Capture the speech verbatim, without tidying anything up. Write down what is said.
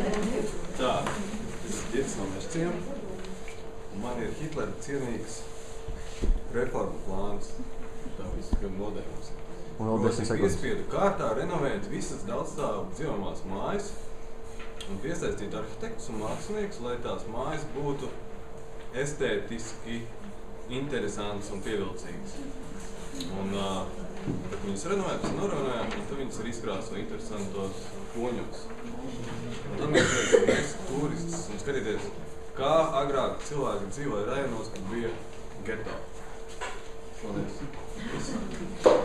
Tā, es esmu Ģits no Mežciem, un man ir Hitlera cienīgs reformu plāns. Tā visu gan nodēļus. Proti piespiedu kārtā renovēt visas daudzstāvu dzīvojamās mājas un piesaistīt arhitektus un māksliniekus, lai tās mājas būtu estētiski interesantas un pievilcīgas. Un, uh, kad viņas renovējam, norenovējam, un tad viņas ir izkrāso interesantos poņos. Un tad mēs redzam, mēs turistus un skatīties, kā agrāk cilvēki dzīvoja rajonos, kad bija geto. Paldies!